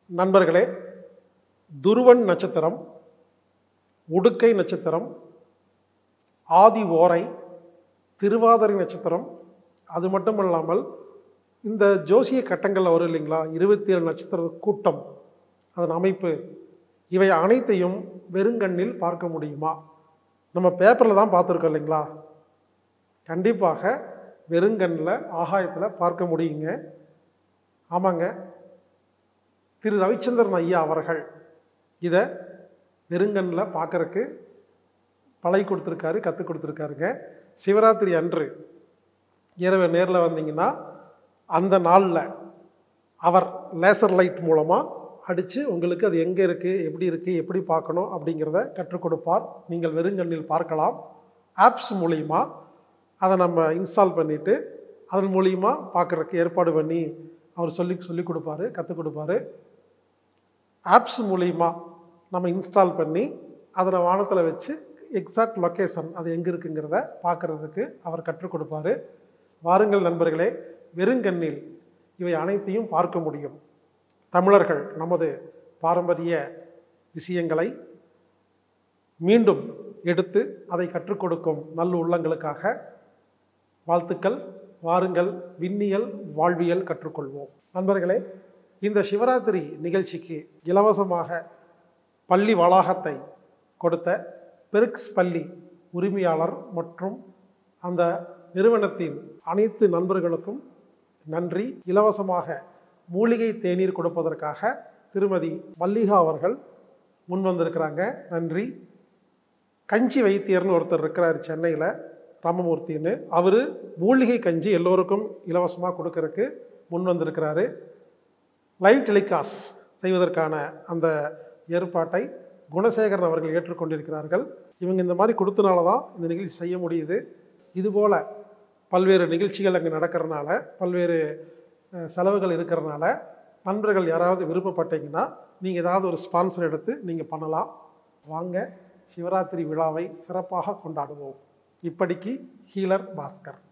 நண்பர்களே, துருவன் நட்சத்திரம், உடுக்கை நட்சத்திரம், ஆதி ஓரை, திருவாதிரை நட்சத்திரம், அது மட்டும் இல்லாமல் இந்த ஜோசிய கட்டங்களில் வரும் இல்லைங்களா, 27 நட்சத்திர கூட்டம், அதன் அமைப்பு, இவை அனைத்தையும் வெறுங்கண்ணில் பார்க்க முடியுமா? நம்ம பேப்பரில் தான் பார்த்துருக்கோம் இல்லைங்களா? கண்டிப்பாக வெறுங்கண்ணில் ஆகாயத்தில் பார்க்க முடியுங்க. ஆமாங்க, திரு ரவிச்சந்திரன் ஐயா அவர்கள் இதை வெறுங்கண்ணில் பார்க்கறக்கு பழகி கொடுத்துருக்காரு, கற்றுக் கொடுத்துருக்காருங்க. சிவராத்திரி அன்று இரவு நேரில் வந்தீங்கன்னா அந்த நாளில் அவர் லேசர் லைட் மூலமாக அடித்து உங்களுக்கு அது எங்கே இருக்குது, எப்படி இருக்குது, எப்படி பார்க்கணும் அப்படிங்கிறத கற்றுக் கொடுப்பார். நீங்கள் வெறுங்கண்ணில் பார்க்கலாம். ஆப்ஸ் மூலிமா அதை நம்ம இன்ஸ்டால் பண்ணிவிட்டு அதன் மூலிமா பார்க்குறக்கு ஏற்பாடு பண்ணி அவர் சொல்லி கொடுப்பாரு, கற்றுக் கொடுப்பாரு. ஆப்ஸ் மூலிமா நம்ம இன்ஸ்டால் பண்ணி அதில் வானத்தில் வச்சு எக்ஸாக்ட் லொக்கேஷன் அது எங்கே இருக்குங்கிறத பார்க்குறதுக்கு அவர் கற்றுக் கொடுப்பாரு. வாருங்கள் நண்பர்களே, வெறுங்கண்ணில் இவை அனைத்தையும் பார்க்க முடியும். தமிழர்கள் நமது பாரம்பரிய விஷயங்களை மீண்டும் எடுத்து அதை கற்றுக் கொடுக்கும் நல்ல உள்ளங்களுக்காக வாழ்த்துக்கள். வாருங்கள், விண்ணியல் வாழ்வியல் கற்றுக்கொள்வோம். நண்பர்களே, இந்த சிவராத்திரி நிகழ்ச்சிக்கு இலவசமாக பள்ளி வளாகத்தை கொடுத்த பெருக்ஸ் பள்ளி உரிமையாளர் மற்றும் அந்த நிறுவனத்தின் அனைத்து நண்பர்களுக்கும் நன்றி. இலவசமாக மூலிகை தேநீர் கொடுப்பதற்காக திருமதி மல்லிகா அவர்கள் முன் வந்திருக்கிறாங்க. நன்றி. கஞ்சி வைத்தியர்னு ஒருத்தர் இருக்கிறார் சென்னையில், ராமமூர்த்தின்னு. அவர் மூலிகை கஞ்சி எல்லோருக்கும் இலவசமாக கொடுக்கறதுக்கு முன் வந்திருக்கிறாரு. லைவ் டெலிகாஸ்ட் செய்வதற்கான அந்த ஏற்பாட்டை குணசேகரன் அவர்கள் ஏற்றுக்கொண்டிருக்கிறார்கள். இவங்க இந்த மாதிரி கொடுத்தனால தான் இந்த நிகழ்ச்சி செய்ய முடியுது. இதுபோல் பல்வேறு நிகழ்ச்சிகள் அங்கே நடக்கிறதுனால, பல்வேறு செலவுகள் இருக்கிறதுனால, நண்பர்கள் யாராவது விருப்பப்பட்டீங்கன்னா நீங்கள் ஏதாவது ஒரு ஸ்பான்சர் எடுத்து நீங்கள் பண்ணலாம். வாங்க, சிவராத்திரி விழாவை சிறப்பாக கொண்டாடுவோம். இப்படிக்கு ஹீலர் பாஸ்கர்.